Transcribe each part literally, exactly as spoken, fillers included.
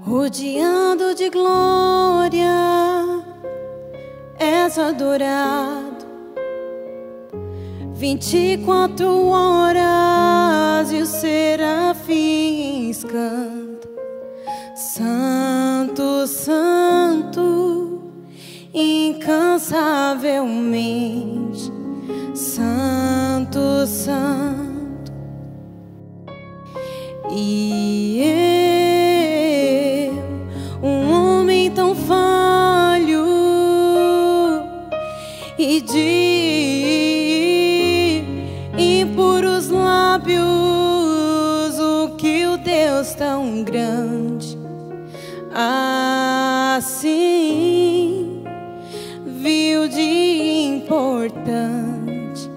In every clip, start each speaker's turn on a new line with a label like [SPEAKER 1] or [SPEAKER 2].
[SPEAKER 1] rodeado de glória, és adorado. Vinte e quatro horas e os serafins cantam: Santo, Santo, incansavelmente, Santo, Santo. E eu, um homem tão falho e de impuros lábios, o que o Deus tão grande assim viu de importante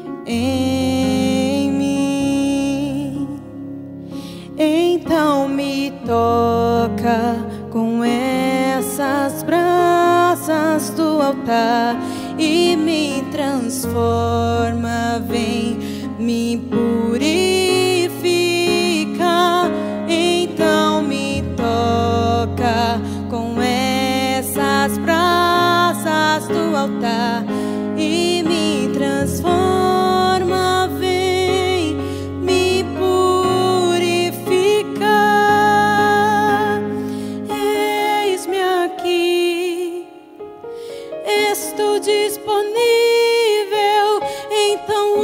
[SPEAKER 1] em mim. Então me toca com essas brasas do altar e me transforma, vem me purifica. Então me toca com essas brasas do altar e me transforma, vem me purificar. Eis-me aqui, estou disponível, então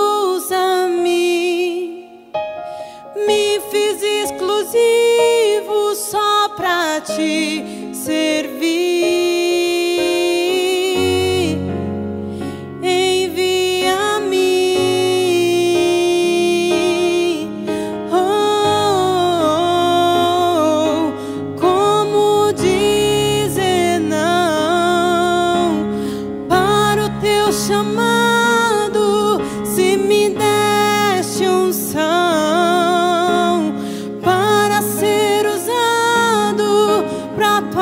[SPEAKER 1] usa-me. Me fiz exclusivo só pra te servir. Envia-me. Oh, como dizer não para o teu chamado, se me deste unção para ser usado pra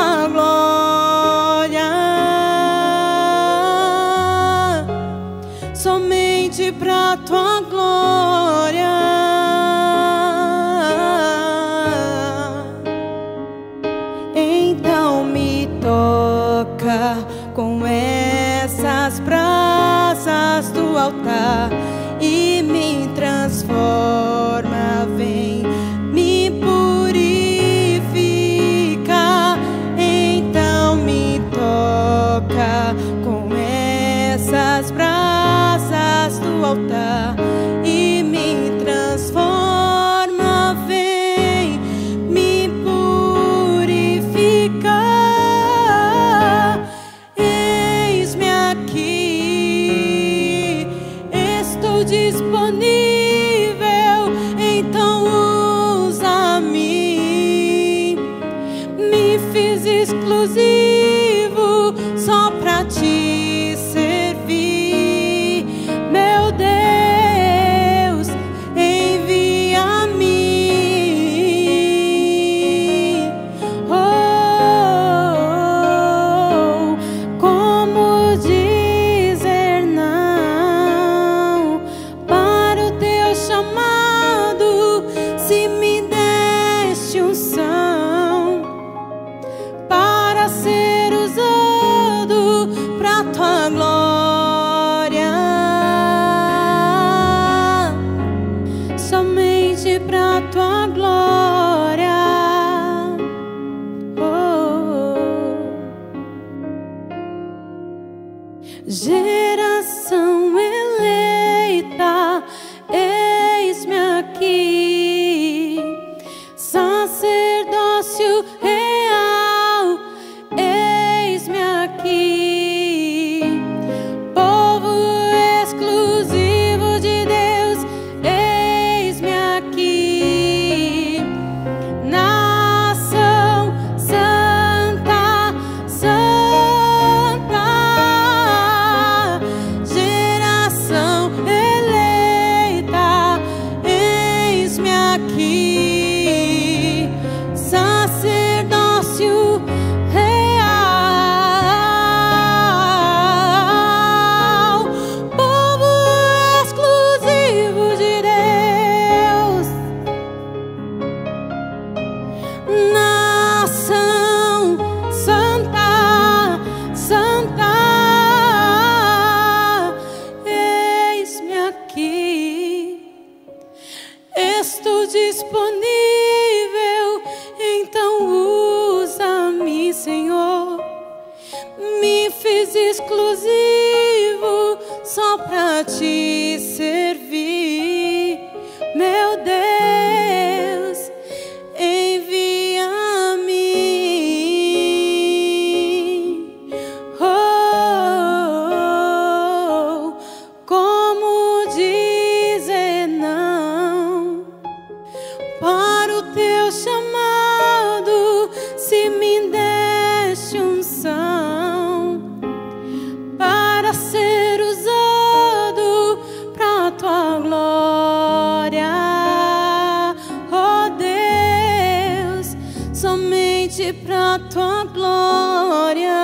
[SPEAKER 1] somente pra tua glória,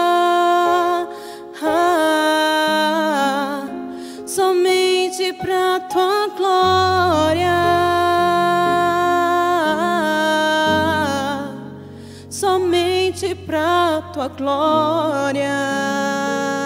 [SPEAKER 1] ah, somente pra tua glória, somente pra tua glória.